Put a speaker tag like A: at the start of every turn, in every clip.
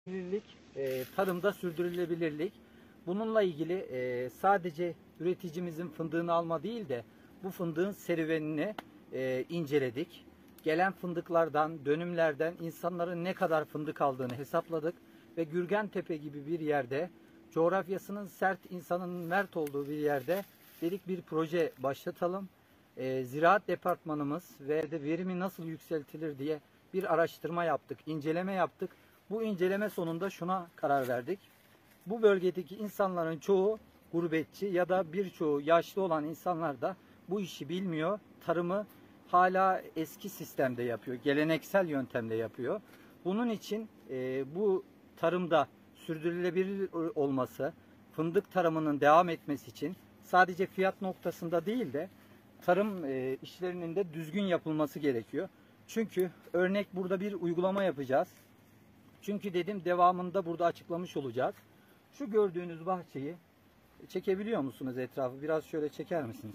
A: Sürdürülebilirlik, tarımda sürdürülebilirlik. Bununla ilgili sadece üreticimizin fındığını alma değil de bu fındığın serüvenini inceledik. Gelen fındıklardan, dönümlerden insanların ne kadar fındık aldığını hesapladık ve Gürgentepe gibi bir yerde, coğrafyasının sert, insanın mert olduğu bir yerde dedik bir proje başlatalım. Ziraat Departmanımız ve de verimi nasıl yükseltilir diye bir araştırma yaptık, inceleme yaptık. Bu inceleme sonunda şuna karar verdik. Bu bölgedeki insanların çoğu gurbetçi ya da birçoğu yaşlı olan insanlar da bu işi bilmiyor. Tarımı hala eski sistemde yapıyor, geleneksel yöntemle yapıyor. Bunun için bu tarımda sürdürülebilir olması, fındık tarımının devam etmesi için sadece fiyat noktasında değil de tarım işlerinin de düzgün yapılması gerekiyor. Çünkü örnek burada bir uygulama yapacağız. Çünkü dedim devamında burada açıklamış olacağız. Şu gördüğünüz bahçeyi çekebiliyor musunuz etrafı? Biraz şöyle çeker misiniz?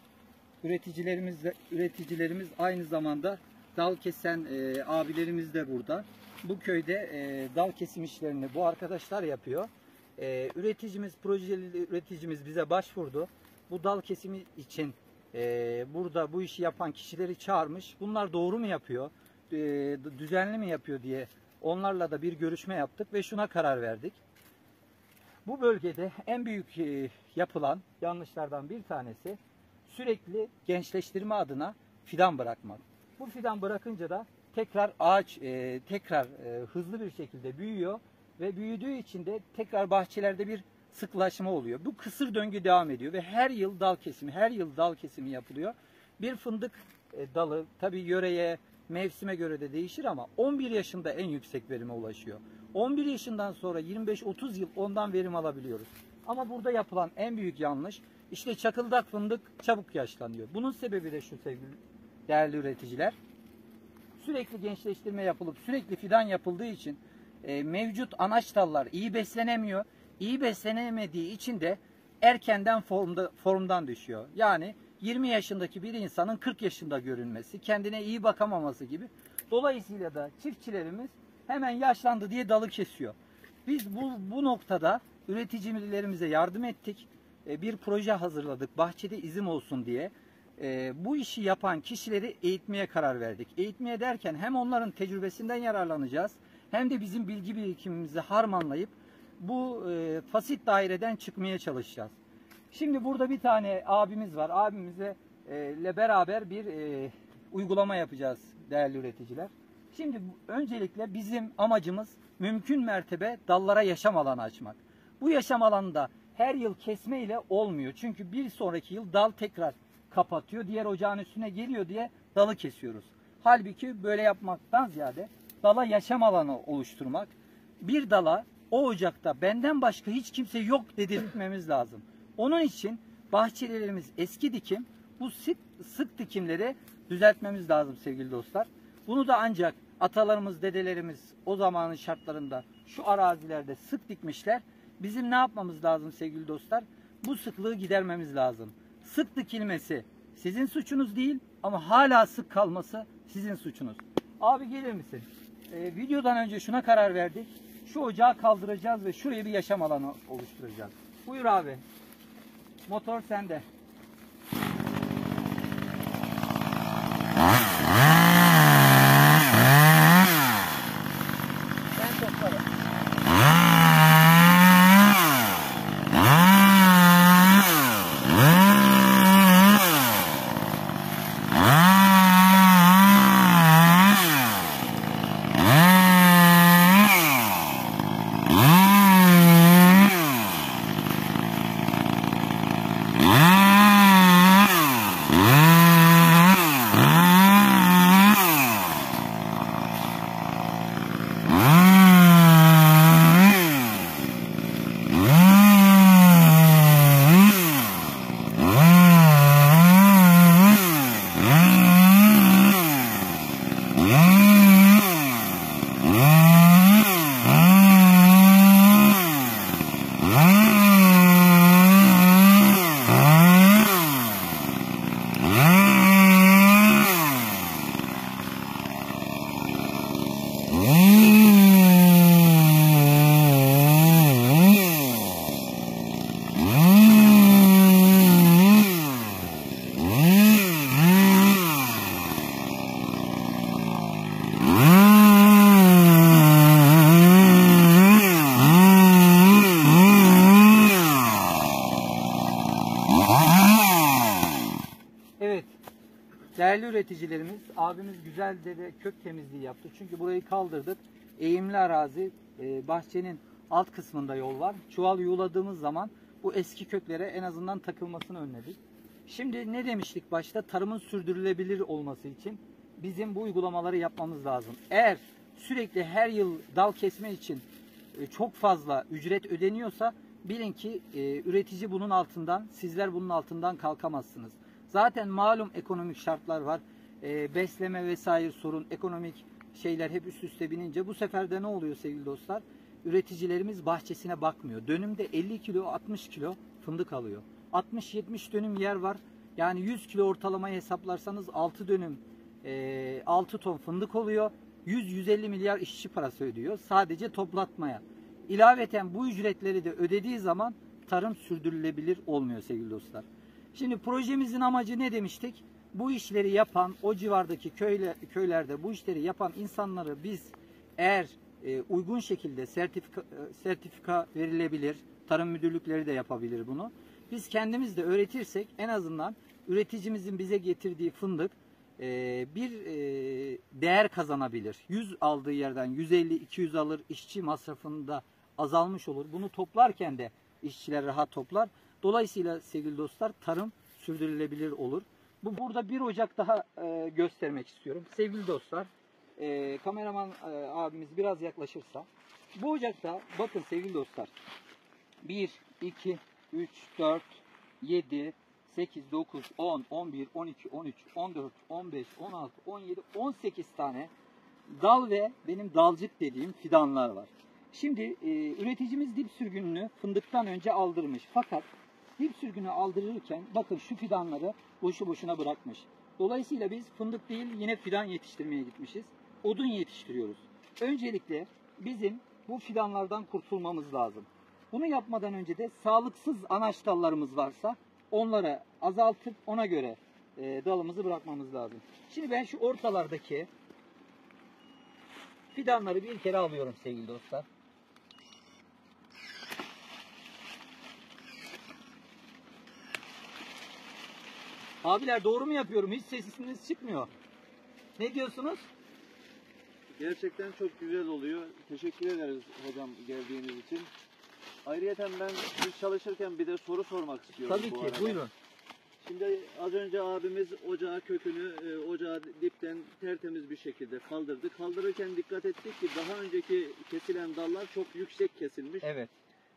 A: Üreticilerimiz aynı zamanda dal kesen abilerimiz de burada. Bu köyde dal kesim işlerini bu arkadaşlar yapıyor. Projeli üreticimiz bize başvurdu. Bu dal kesimi için burada bu işi yapan kişileri çağırmış. Bunlar doğru mu yapıyor? Düzenli mi yapıyor diye onlarla da bir görüşme yaptık ve şuna karar verdik. Bu bölgede en büyük yapılan yanlışlardan bir tanesi sürekli gençleştirme adına fidan bırakmak. Bu fidan bırakınca da tekrar ağaç hızlı bir şekilde büyüyor ve büyüdüğü için de tekrar bahçelerde bir sıklaşma oluyor. Bu kısır döngü devam ediyor ve her yıl dal kesimi yapılıyor. Bir fındık dalı tabii yöreye, mevsime göre de değişir ama 11 yaşında en yüksek verime ulaşıyor. 11 yaşından sonra 25-30 yıl ondan verim alabiliyoruz. Ama burada yapılan en büyük yanlış işte çakıldak fındık çabuk yaşlanıyor. Bunun sebebi de şu sevgili değerli üreticiler. Sürekli gençleştirme yapılıp sürekli fidan yapıldığı için mevcut anaç dallar iyi beslenemiyor. İyi beslenemediği için de erkenden formdan düşüyor. Yani 20 yaşındaki bir insanın 40 yaşında görünmesi, kendine iyi bakamaması gibi. Dolayısıyla da çiftçilerimiz hemen yaşlandı diye dalı kesiyor. Biz bu noktada üreticilerimize yardım ettik. Bir proje hazırladık. Bahçede izim olsun diye. Bu işi yapan kişileri eğitmeye karar verdik. Eğitmeye derken hem onların tecrübesinden yararlanacağız hem de bizim bilgi birikimimizi harmanlayıp bu fasit daireden çıkmaya çalışacağız. Şimdi burada bir tane abimiz var. Abimizle beraber bir uygulama yapacağız değerli üreticiler. Şimdi öncelikle bizim amacımız mümkün mertebe dallara yaşam alanı açmak. Bu yaşam alanında her yıl kesme ile olmuyor. Çünkü bir sonraki yıl dal tekrar kapatıyor. Diğer ocağın üstüne geliyor diye dalı kesiyoruz. Halbuki böyle yapmaktan ziyade dala yaşam alanı oluşturmak, bir dala o ocakta benden başka hiç kimse yok dedirtmemiz lazım. Onun için bahçelerimiz eski dikim, bu sık dikimleri düzeltmemiz lazım sevgili dostlar. Bunu da ancak atalarımız, dedelerimiz o zamanın şartlarında şu arazilerde sık dikmişler. Bizim ne yapmamız lazım sevgili dostlar? Bu sıklığı gidermemiz lazım. Sık dikilmesi sizin suçunuz değil ama hala sık kalması sizin suçunuz. Abi gelir misin? Videodan önce şuna karar verdik. Şu ocağı kaldıracağız ve şuraya bir yaşam alanı oluşturacağız. Buyur abi. Motor sende. Ben toplarım.
B: Ah!
A: Değerli üreticilerimiz, abimiz güzel de kök temizliği yaptı. Çünkü burayı kaldırdık. Eğimli arazi, bahçenin alt kısmında yol var. Çuval yuğladığımız zaman bu eski köklere en azından takılmasını önledik. Şimdi ne demiştik başta? Tarımın sürdürülebilir olması için bizim bu uygulamaları yapmamız lazım. Eğer sürekli her yıl dal kesme için çok fazla ücret ödeniyorsa bilin ki üretici bunun altından, sizler bunun altından kalkamazsınız. Zaten malum ekonomik şartlar var. Besleme vesaire sorun, ekonomik şeyler hep üst üste binince bu sefer de ne oluyor sevgili dostlar? Üreticilerimiz bahçesine bakmıyor. Dönümde 50 kilo, 60 kilo fındık alıyor. 60-70 dönüm yer var. Yani 100 kilo ortalamayı hesaplarsanız 6 dönüm 6 ton fındık oluyor. 100-150 milyar işçi parası ödüyor sadece toplatmaya. İlaveten bu ücretleri de ödediği zaman tarım sürdürülebilir olmuyor sevgili dostlar. Şimdi projemizin amacı ne demiştik? Bu işleri yapan, o civardaki köylerde bu işleri yapan insanları biz eğer uygun şekilde sertifika verilebilir, tarım müdürlükleri de yapabilir bunu. Biz kendimiz de öğretirsek en azından üreticimizin bize getirdiği fındık bir değer kazanabilir. 100 aldığı yerden 150-200 alır, işçi masrafında azalmış olur. Bunu toplarken de işçiler rahat toplar. Dolayısıyla sevgili dostlar tarım sürdürülebilir olur. Burada 1 Ocak daha göstermek istiyorum. Sevgili dostlar, kameraman abimiz biraz yaklaşırsa. Bu ocakta bakın sevgili dostlar. 1, 2, 3, 4, 7, 8, 9, 10, 11, 12, 13, 14, 15, 16, 17, 18 tane dal ve benim dalcık dediğim fidanlar var. Şimdi üreticimiz dip sürgününü fındıktan önce aldırmış. Fakat dip sürgünü aldırırken bakın şu fidanları boşu boşuna bırakmış. Dolayısıyla biz fındık değil yine fidan yetiştirmeye gitmişiz. Odun yetiştiriyoruz. Öncelikle bizim bu fidanlardan kurtulmamız lazım. Bunu yapmadan önce de sağlıksız anaç dallarımız varsa onları azaltıp ona göre dalımızı bırakmamız lazım. Şimdi ben şu ortalardaki fidanları bir kere alıyorum sevgili dostlar. Abiler doğru mu yapıyorum? Hiç sesiniz çıkmıyor. Ne diyorsunuz?
B: Gerçekten çok güzel oluyor. Teşekkür ederiz hocam geldiğiniz için. Ayrıyeten ben biz çalışırken bir de soru sormak istiyorum.
A: Tabii
B: bu
A: ki
B: arada.
A: buyurun.
B: Şimdi az önce abimiz ocağı kökünü ocağı dipten tertemiz bir şekilde kaldırdı. Kaldırırken dikkat ettik ki daha önceki kesilen dallar çok yüksek kesilmiş.
A: Evet.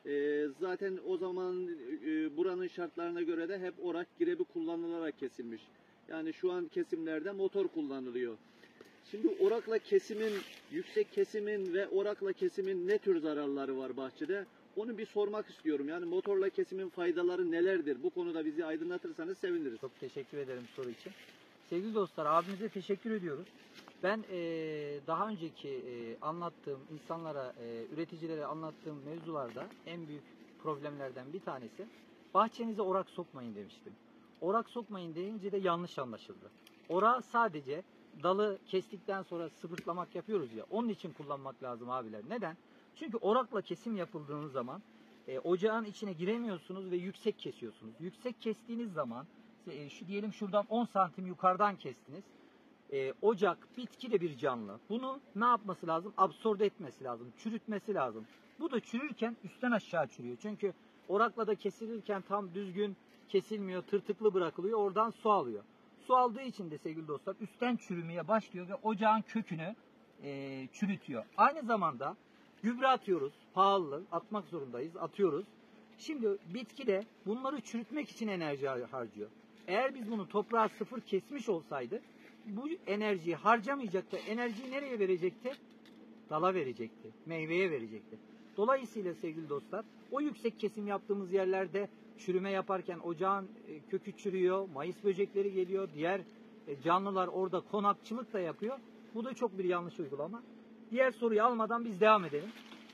B: Zaten o zaman buranın şartlarına göre de hep orak girebi kullanılarak kesilmiş. Yani şu an kesimlerde motor kullanılıyor. Şimdi orakla kesimin, yüksek kesimin ve orakla kesimin ne tür zararları var bahçede? Onu bir sormak istiyorum. Yani motorla kesimin faydaları nelerdir? Bu konuda bizi aydınlatırsanız seviniriz.
A: Çok teşekkür ederim soru için. Sevgili dostlar, abimize teşekkür ediyoruz. Ben daha önceki anlattığım insanlara, üreticilere anlattığım mevzularda en büyük problemlerden bir tanesi bahçenize orak sokmayın demiştim. Orak sokmayın deyince de yanlış anlaşıldı. Orağı sadece dalı kestikten sonra sıvırtlamak yapıyoruz ya, onun için kullanmak lazım abiler. Neden? Çünkü orakla kesim yapıldığınız zaman ocağın içine giremiyorsunuz ve yüksek kesiyorsunuz. Yüksek kestiğiniz zaman şu diyelim şuradan 10 santim yukarıdan kestiniz. Ocak, bitki de bir canlı. Bunu ne yapması lazım? Absorbe etmesi lazım, çürütmesi lazım. Bu da çürürken üstten aşağı çürüyor. Çünkü orakla da kesilirken tam düzgün kesilmiyor, tırtıklı bırakılıyor. Oradan su alıyor. Su aldığı için de sevgili dostlar üstten çürümeye başlıyor ve ocağın kökünü çürütüyor. Aynı zamanda gübre atıyoruz. Pahalı. Atmak zorundayız. Atıyoruz. Şimdi bitki de bunları çürütmek için enerji harcıyor. Eğer biz bunu toprağa sıfır kesmiş olsaydık bu enerjiyi harcamayacaktı. Enerjiyi nereye verecekti? Dala verecekti. Meyveye verecekti. Dolayısıyla sevgili dostlar o yüksek kesim yaptığımız yerlerde çürüme yaparken ocağın kökü çürüyor. Mayıs böcekleri geliyor. Diğer canlılar orada konakçılık da yapıyor. Bu da çok bir yanlış uygulama. Diğer soruyu almadan biz devam edelim.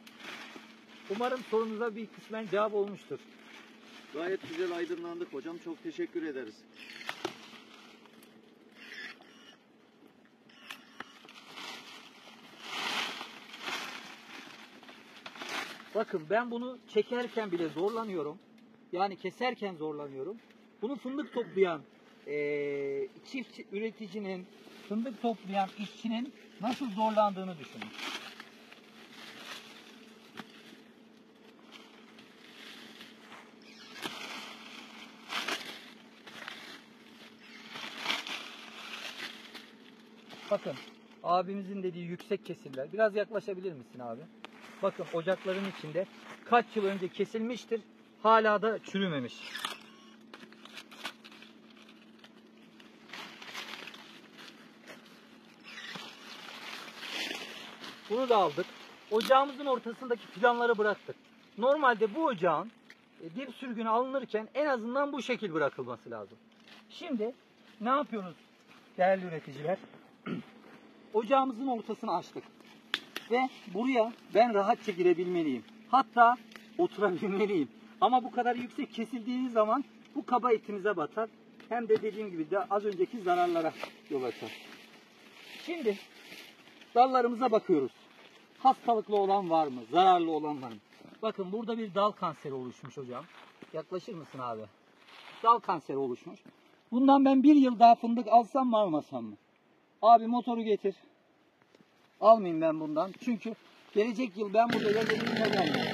A: Umarım sorunuza bir kısmen cevap olmuştur.
B: Gayet güzel aydınlandık hocam. Çok teşekkür ederiz.
A: Bakın ben bunu çekerken bile zorlanıyorum. Yani keserken zorlanıyorum. Bunu fındık toplayan çift üreticinin, fındık toplayan işçinin nasıl zorlandığını düşünün. Bakın abimizin dediği yüksek kesirler. Biraz yaklaşabilir misin abi? Bakın ocakların içinde kaç yıl önce kesilmiştir. Hala da çürümemiş. Bunu da aldık. Ocağımızın ortasındaki fidanları bıraktık. Normalde bu ocağın dip sürgünü alınırken en azından bu şekil bırakılması lazım. Şimdi ne yapıyoruz değerli üreticiler? Ocağımızın ortasını açtık. Ve buraya ben rahatça girebilmeliyim. Hatta oturabilmeliyim. Ama bu kadar yüksek kesildiğiniz zaman bu kaba etimize batar. Hem de dediğim gibi de az önceki zararlara yol açar. Şimdi dallarımıza bakıyoruz. Hastalıklı olan var mı? Zararlı olan var mı? Bakın burada bir dal kanseri oluşmuş hocam. Yaklaşır mısın abi? Dal kanseri oluşmuş. Bundan ben bir yıl daha fındık alsam mı almasam mı? Abi motoru getir. Almayayım ben bundan. Çünkü gelecek yıl ben burada yazılımla gelmem.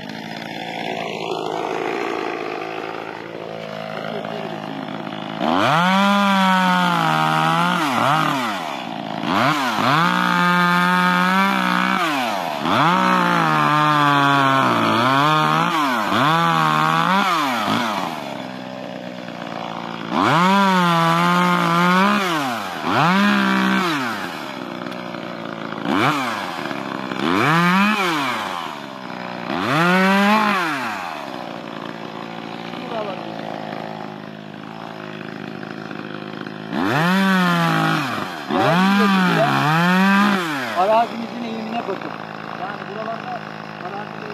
A: Arazimizin eğimine bakın. Yani buralarda arazi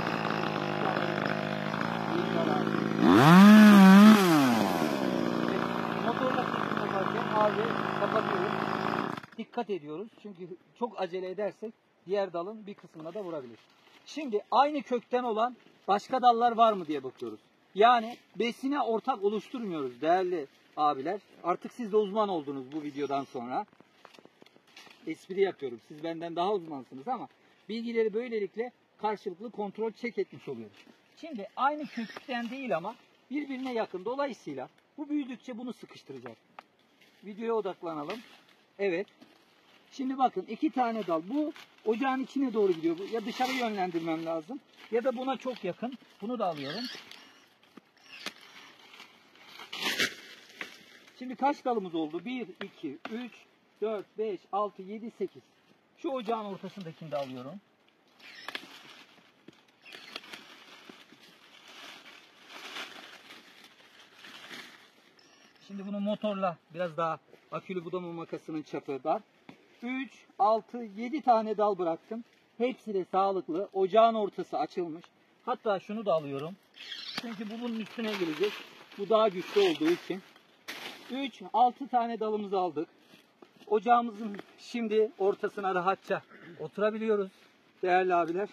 A: motorla kesim yaparken ağzı kapatıyoruz. Dikkat ediyoruz. Çünkü çok acele edersek diğer dalın bir kısmına da vurabilir. Şimdi aynı kökten olan başka dallar var mı diye bakıyoruz. Yani besine ortak oluşturmuyoruz değerli abiler. Artık siz de uzman oldunuz bu videodan sonra. Espri yapıyorum. Siz benden daha uzmansınız ama bilgileri böylelikle karşılıklı kontrol check etmiş oluyoruz. Şimdi aynı kökten değil ama birbirine yakın. Dolayısıyla bu büyüdükçe bunu sıkıştıracak. Videoya odaklanalım. Evet. Şimdi bakın 2 tane dal. Bu ocağın içine doğru gidiyor. Ya dışarı yönlendirmem lazım ya da buna çok yakın. Bunu da alıyorum. Şimdi kaç dalımız oldu? 1, 2, 3, 4, 5, 6, 7, 8. Şu ocağın ortasındakini de alıyorum. Şimdi bunu motorla biraz daha akülü budama makasının çapı dar. 3, 6, 7 tane dal bıraktım. Hepsi de sağlıklı. Ocağın ortası açılmış. Hatta şunu da alıyorum. Çünkü bu bunun üstüne gelecek. Bu daha güçlü olduğu için. 3, 6 tane dalımızı aldık. Ocağımızın şimdi ortasına rahatça oturabiliyoruz değerli abiler.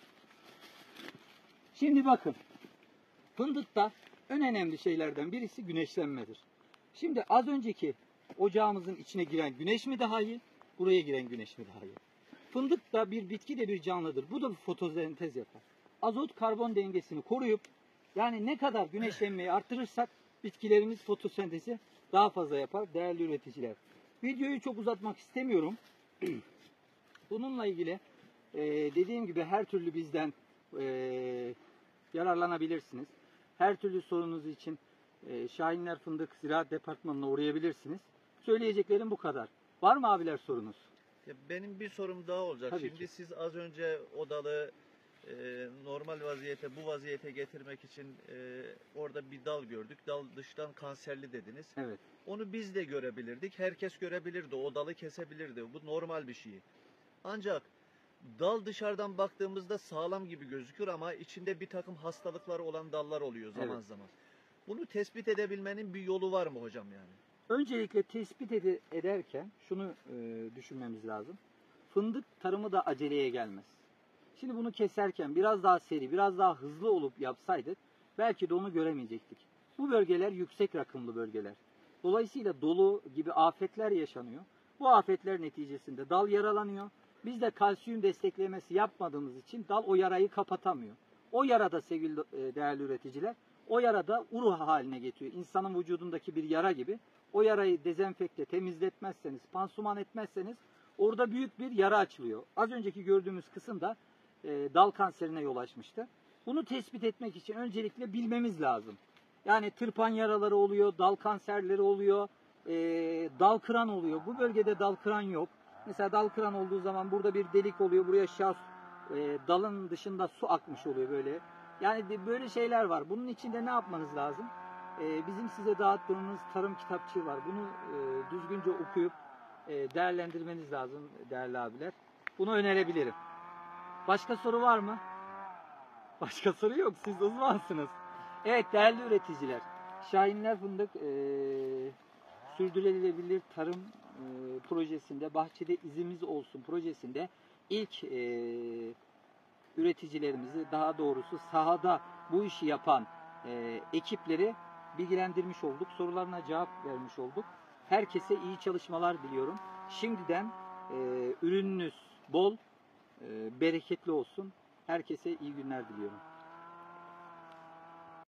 A: Şimdi bakın. Fındıkta en önemli şeylerden birisi güneşlenmedir. Şimdi az önceki ocağımızın içine giren güneş mi daha iyi? Buraya giren güneş mi daha iyi? Fındık da bir bitki de bir canlıdır. Bu da bir fotosentez yapar. Azot karbon dengesini koruyup yani ne kadar güneşlenmeyi arttırırsak bitkilerimiz fotosentezi daha fazla yapar değerli üreticiler. Videoyu çok uzatmak istemiyorum. Bununla ilgili dediğim gibi her türlü bizden yararlanabilirsiniz. Her türlü sorunuz için Şahinler Fındık Ziraat Departmanı'na uğrayabilirsiniz. Söyleyeceklerim bu kadar. Var mı abiler sorunuz?
B: Ya benim bir sorum daha olacak.
A: Tabii
B: Şimdi
A: ki.
B: siz az önce o dalı normal vaziyete, bu vaziyete getirmek için orada bir dal gördük. Dal dıştan kanserli dediniz.
A: Evet.
B: Onu biz de görebilirdik. Herkes görebilirdi. O dalı kesebilirdi. Bu normal bir şey. Ancak dal dışarıdan baktığımızda sağlam gibi gözükür ama içinde bir takım hastalıkları olan dallar oluyor zaman
A: Evet.
B: zaman. Bunu tespit edebilmenin bir yolu var mı hocam yani?
A: Öncelikle tespit ederken şunu düşünmemiz lazım. Fındık tarımı da aceleye gelmez. Şimdi bunu keserken biraz daha seri, biraz daha hızlı olup yapsaydık belki de onu göremeyecektik. Bu bölgeler yüksek rakımlı bölgeler. Dolayısıyla dolu gibi afetler yaşanıyor. Bu afetler neticesinde dal yaralanıyor. Biz de kalsiyum desteklemesi yapmadığımız için dal o yarayı kapatamıyor. O yarada sevgili değerli üreticiler, o yarada uru haline getiriyor. İnsanın vücudundaki bir yara gibi. O yarayı dezenfekte, temizletmezseniz, pansuman etmezseniz orada büyük bir yara açılıyor. Az önceki gördüğümüz kısımda dal kanserine yol açmıştı. Bunu tespit etmek için öncelikle bilmemiz lazım. Yani tırpan yaraları oluyor, dal kanserleri oluyor, dal kıran oluyor. Bu bölgede dal kıran yok. Mesela dal kıran olduğu zaman burada bir delik oluyor. Buraya dalın dışında su akmış oluyor böyle. Yani böyle şeyler var. Bunun için de ne yapmanız lazım? Bizim size dağıttığımız tarım kitapçığı var. Bunu düzgünce okuyup değerlendirmeniz lazım değerli abiler. Bunu önerebilirim. Başka soru var mı? Başka soru yok. Siz uzmansınız. Evet değerli üreticiler. Şahinler Fındık sürdürülebilir tarım projesinde, bahçede izimiz olsun projesinde ilk üreticilerimizi, daha doğrusu sahada bu işi yapan ekipleri bilgilendirmiş olduk. Sorularına cevap vermiş olduk. Herkese iyi çalışmalar diliyorum. Şimdiden ürününüz bol, bereketli olsun. Herkese iyi günler diliyorum.